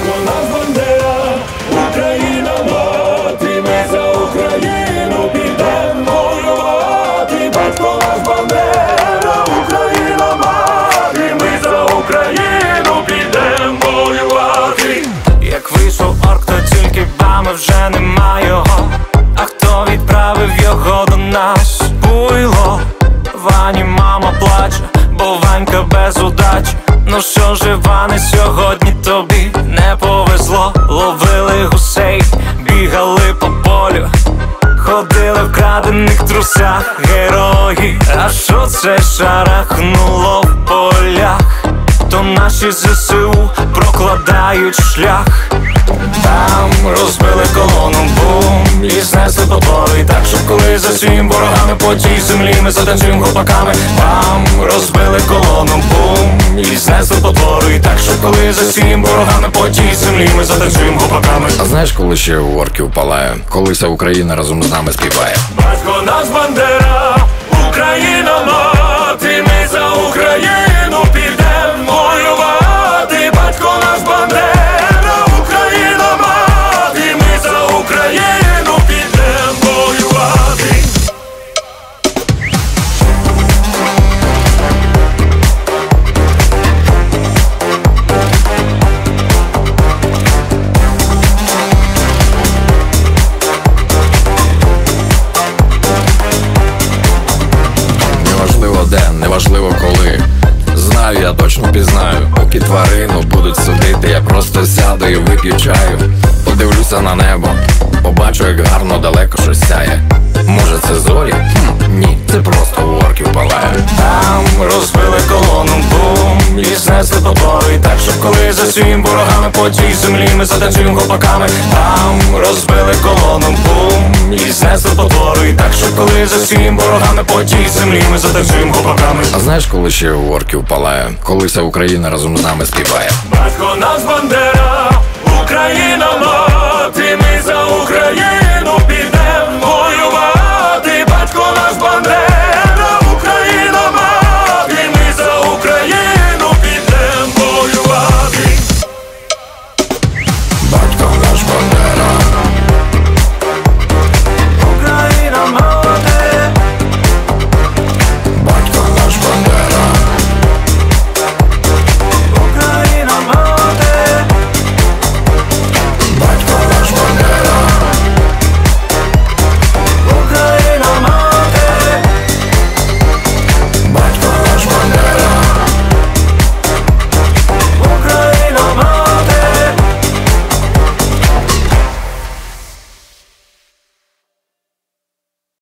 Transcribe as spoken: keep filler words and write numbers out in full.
Батько наш Бандера, Україна мати, ми за Україну підемо воювати. Батько наш Бандера, Україна мати, ми за Україну підемо воювати. Як вийшов орк, то тільки бами вже нема його. А хто відправив його до нас? Буйло. Вані мама плаче, бо Ванька без удачі. Ну що ж, Іване, сьогодні тобі не повезло. Ловили гусей, бігали по полю, ходили в крадених трусах герої. А що це шарахнуло в полях? То наші ЗСУ прокладають шлях. Там розбили колону, бум, і знесли потвори. Так, щоб коли за всім ворогами по тій землі ми затанцюємо хлопаками. Там розбили колону, бум, і знесли потвори. Так, щоб коли за всім ворогами по тій землі ми затанцюємо хлопаками. А знаєш, коли ще у орків палає, коли вся Україна разом з нами співає? Батько наш Бандера, Україна мати, ми за Україну підемо воювати. Батько наш Бандера, Україна мати, ми за Україну підемо воювати. Неважливо де, неважливо коли. Знаю, я точно пізнаю. Поки тварину будуть судити, я просто сяду і вип'ю чаю. Подивлюся на небо, побачу, як гарно далеко щось сяє. Може це зорі? Хм, ні, це просто у орків палає. Там розбили колону, бум, і знесли потвори. Так, щоб коли за всім ворогами по тій землі ми затанцюємо хлопаками. Там розбили колону, бум, і знесли потвори. Так, щоб коли за всім ворогами по тій землі ми затанцюємо хлопаками. А знаєш, коли ще у орків палає, коли вся Україна разом з нами співає? Батько наш Бандера, Україна мати, ми за Україну